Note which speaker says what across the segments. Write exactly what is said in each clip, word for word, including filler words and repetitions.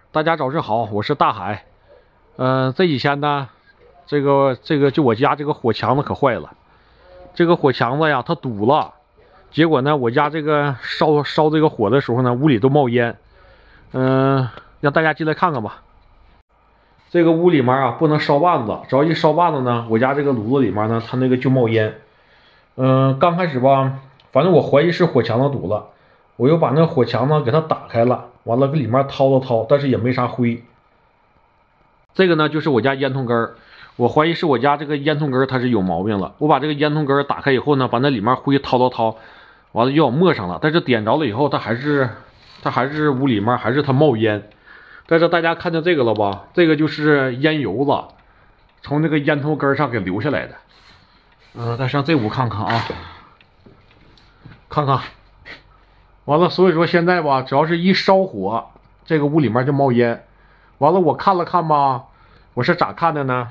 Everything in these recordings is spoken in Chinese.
Speaker 1: 大家早上好，我是大海。嗯、呃，这几天呢，这个这个就我家这个火墙子可坏了。这个火墙子呀，它堵了，结果呢，我家这个烧烧这个火的时候呢，屋里都冒烟。嗯、呃，让大家进来看看吧。这个屋里面啊，不能烧把子，只要一烧把子呢，我家这个炉子里面呢，它那个就冒烟。嗯、呃，刚开始吧，反正我怀疑是火墙子堵了，我又把那个火墙呢给它打开了。完了，搁里面掏了掏，但是也没啥灰。这个呢，就是我家烟囱根儿，我怀疑是我家这个烟囱根儿它是有毛病了。我把这个烟囱根儿打开以后呢，把那里面灰掏掏掏，完了又要抹上了。但是点着了以后，它还是它还是屋里面还是它冒烟。但是大家看见这个了吧？这个就是烟油子从这个烟头根上给流下来的。嗯、呃，再上这屋看看啊，看看。完了，所以说现在吧，只要是一烧火，这个屋里面就冒烟。完了，我看了看吧，我是咋看的呢？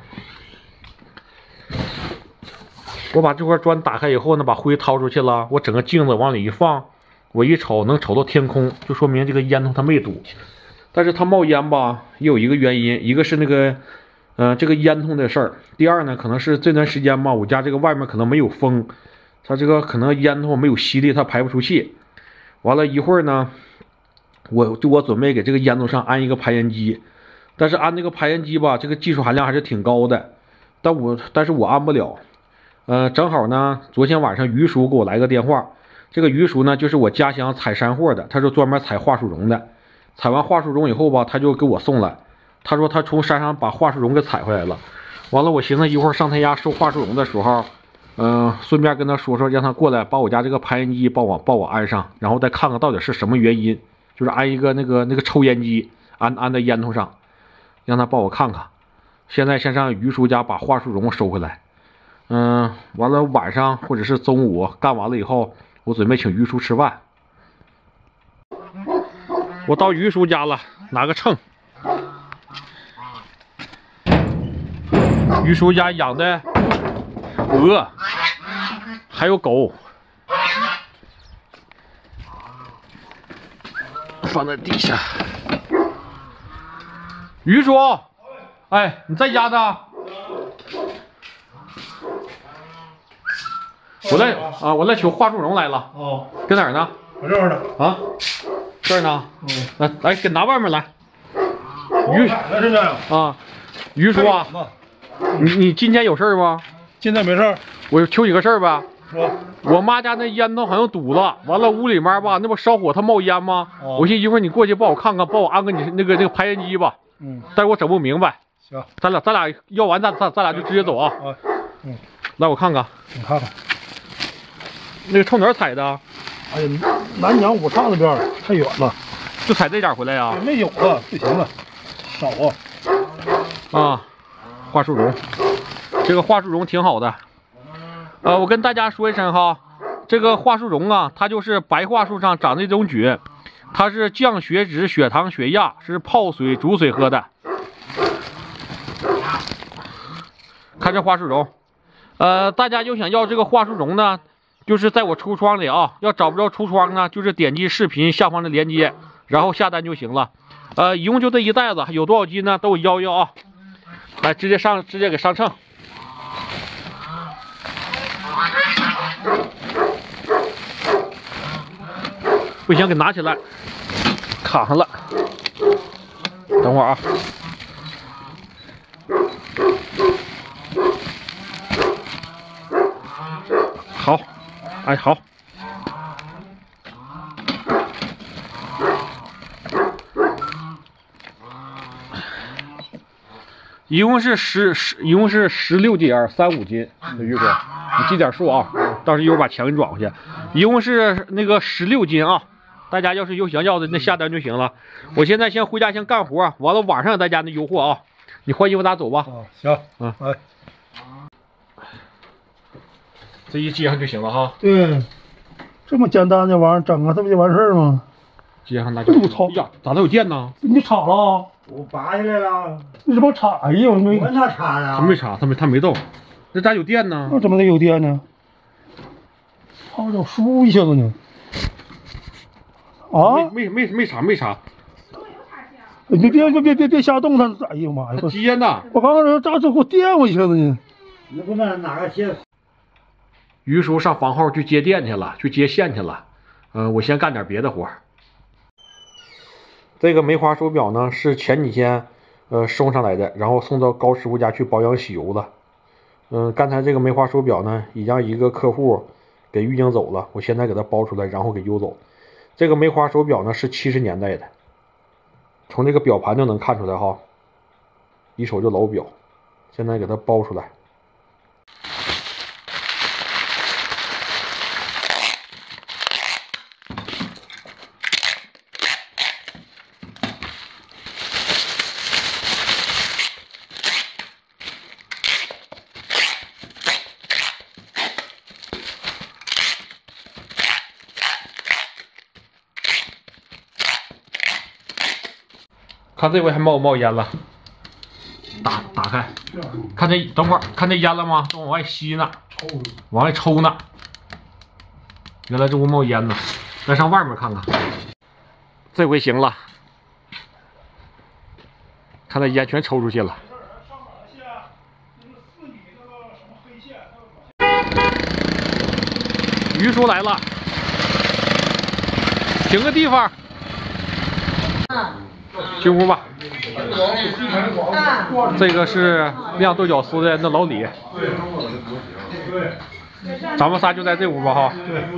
Speaker 1: 我把这块砖打开以后呢，把灰掏出去了，我整个镜子往里一放，我一瞅能瞅到天空，就说明这个烟囱它没堵。但是它冒烟吧，也有一个原因，一个是那个，呃，这个烟囱的事儿。第二呢，可能是这段时间吧，我家这个外面可能没有风，它这个可能烟囱没有吸力，它排不出气。完了一会儿呢，我就我准备给这个烟囱上安一个排烟机，但是安这个排烟机吧，这个技术含量还是挺高的，但我但是我安不了。呃，正好呢，昨天晚上于叔给我来个电话，这个于叔呢就是我家乡采山货的，他是专门采桦树蓉的。采完桦树蓉以后吧，他就给我送来，他说他从山上把桦树蓉给采回来了。完了，我寻思一会儿上他家收桦树蓉的时候。嗯、呃，顺便跟他说说，让他过来把我家这个排烟机帮我帮我安上，然后再看看到底是什么原因，就是安一个那个那个抽烟机安安在烟囱上，让他帮我看看。现在先上于叔家把桦树蓉收回来，嗯、呃，完了晚上或者是中午干完了以后，我准备请于叔吃饭。我到于叔家了，拿个秤。于叔家养的鹅。还有狗，放在地下。于叔，哎，你在家呢？我来啊，我来取桦树蓉来了。哦，搁哪儿呢？
Speaker 2: 我这儿呢。
Speaker 1: 啊，这儿呢。嗯，来来，给拿外面来。于
Speaker 2: 现在
Speaker 1: 啊，于叔啊，你你今天有事吗？
Speaker 2: 今天没事儿。
Speaker 1: 我求你个事儿呗。
Speaker 2: 说，
Speaker 1: 我妈家那烟囱好像堵了，完了屋里面吧，那不烧火它冒烟吗？哦、我寻思一会儿你过去帮我看看，帮我安个你那个那个排烟机吧。嗯。但是我整不明白。行。咱俩咱俩要完咱咱咱俩就直接走啊。啊。嗯。来我看看。
Speaker 2: 你看看。
Speaker 1: 那个冲哪儿采的？
Speaker 2: 哎呀，南阳五岔那边太远了，
Speaker 1: 就采这点回来呀、啊？
Speaker 2: 没有了，不行了，少啊。
Speaker 1: 啊，桦树蓉，这个桦树蓉挺好的。呃，我跟大家说一声哈，这个桦树蓉啊，它就是白桦树上长的一种菌，它是降血脂、血糖、血压，是泡水、煮水喝的。看这桦树蓉，呃，大家要想要这个桦树蓉呢，就是在我橱窗里啊，要找不着橱窗呢，就是点击视频下方的链接，然后下单就行了。呃，一共就这一袋子，有多少斤呢？都我要要啊，来直接上，直接给上秤。不行，给拿起来，卡上了。等会儿啊，好，哎好，一共是十十，一共是十六斤儿，三五斤。于哥，你记点数啊，到时候一会儿把钱给你转回去。一共是那个十六斤啊。大家要是有想要的，那下单就行了。我现在先回家先干活，完了晚上给大家那邮货啊。你换衣服咱走吧。
Speaker 2: 啊，行，
Speaker 1: 嗯，
Speaker 2: 哎，
Speaker 1: 这一接上就行了哈。
Speaker 2: 对，这么简单的玩意儿整啊，这不就完事儿吗？
Speaker 1: 接上那就。我操呀，咋都有电呢？
Speaker 2: 你插了？
Speaker 3: 我拔下来了。
Speaker 2: 你怎么插？哎呀，我没。
Speaker 3: 我哪插了？
Speaker 1: 他没插，他没他没动。这咋有电呢？
Speaker 2: 那怎么能有电呢？好家伙，输一下子呢。啊？
Speaker 1: 没没没没插没插。
Speaker 2: 你别别别别别瞎动它！哎呀妈呀！
Speaker 1: 接呢！
Speaker 2: 我刚刚说咋这给我电我一下子呢？
Speaker 3: 那不能哪个接？
Speaker 1: 于叔上房后去接电去了，去接线去了。嗯、呃，我先干点别的活儿。这个梅花手表呢是前几天呃收上来的，然后送到高师傅家去保养洗油了。嗯、呃，刚才这个梅花手表呢已让一个客户给预定走了，我现在给他包出来，然后给邮走。这个梅花手表呢是七十年代的，从这个表盘就能看出来哈，一瞅就老表。现在给它包出来。看这回还冒不冒烟了？打打开，看这等会儿看这烟了吗？都往外吸呢，往外抽呢。原来这屋冒烟呢，再上外面看看。这回行了，看那烟全抽出去了。于叔来了，停个地方。进屋吧。这个是酿豆角丝的那老李。咱们仨就在这屋吧哈。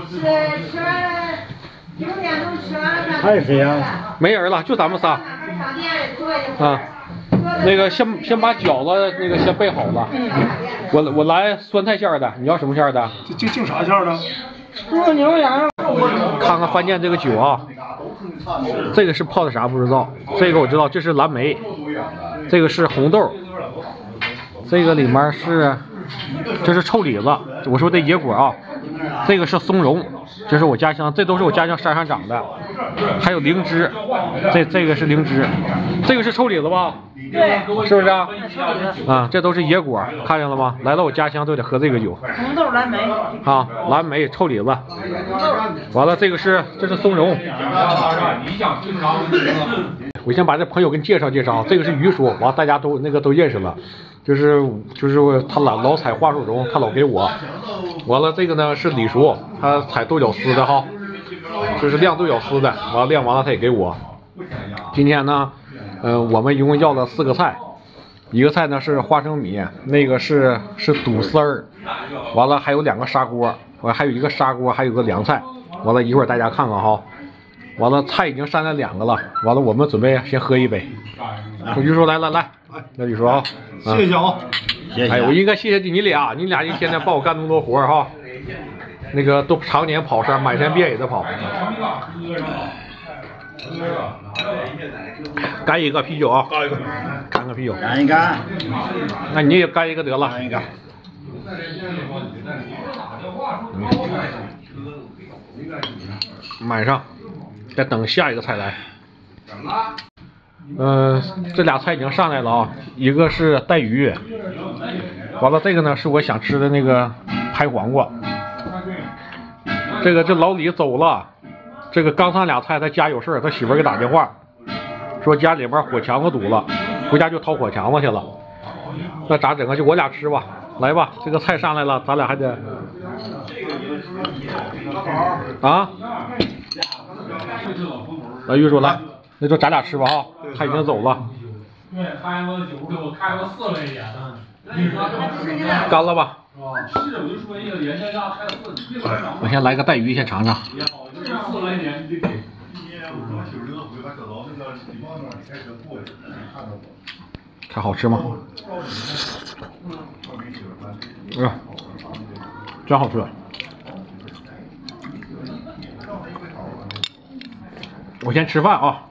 Speaker 3: 还有谁呀？
Speaker 1: 没人了，就咱们仨。啊，那个先先把饺子那个先备好了。我我来酸菜馅的，你要什么馅的？
Speaker 2: 就就啥馅的？
Speaker 3: 猪牛羊。
Speaker 1: 看看饭店这个酒啊，这个是泡的啥不知道，这个我知道，这是蓝莓，这个是红豆，这个里面是这是臭李子，我说的野果啊，这个是松茸，这是我家乡，这都是我家乡山上长的，还有灵芝，这这个是灵芝，这个是臭李子吧？
Speaker 3: 对，
Speaker 1: 是不是啊？啊，这都是野果，看见了吗？来到我家乡都得喝这个酒。
Speaker 3: 红豆蓝莓。
Speaker 1: 啊，蓝莓、臭李子。完了，这个是这是松茸。我先把这朋友给你介绍介绍，这个是于叔，完大家都那个都认识了，就是就是他老老采花树茸，他老给我。完了，这个呢是李叔，他采豆角丝的哈，这是晾豆角丝的，完了晾完了他也给我。今天呢。嗯、呃，我们一共要了四个菜，一个菜呢是花生米，那个是是肚丝儿，完了还有两个砂锅，完还有一个砂锅，还有个凉菜，完了一会儿大家看看哈，完了菜已经上来两个了，完了我们准备先喝一杯。于叔来来来，那于叔啊，
Speaker 2: 谢谢啊，
Speaker 3: 谢谢。
Speaker 1: 哎，我应该谢谢你俩，你俩一天天帮我干那么多活儿哈，那个都常年跑山，满山遍野的跑。干一个啤酒啊！干一个，干个啤酒。
Speaker 3: 干一干。
Speaker 1: 那你也干一个得了。
Speaker 3: 干一个。
Speaker 1: 买上，再等下一个菜来。嗯、呃，这俩菜已经上来了啊，一个是带鱼，完了这个呢是我想吃的那个拍黄瓜。这个这老李走了。这个刚上俩菜，他家有事儿，他媳妇儿给打电话，说家里边火墙子堵了，回家就掏火墙子去了。那咋整啊？就我俩吃吧，来吧，这个菜上来了，咱俩还得啊。来，玉叔来，那就咱俩吃吧啊，他已经走了。
Speaker 4: 对，开过酒给我开过四类年呢。
Speaker 1: 干了吧？
Speaker 4: 是，我就说一个人家家开了四，
Speaker 1: 我先来个带鱼，先尝尝。
Speaker 4: 四来年你得给。
Speaker 1: 看好吃吗？哎呀，真好吃！我先吃饭啊。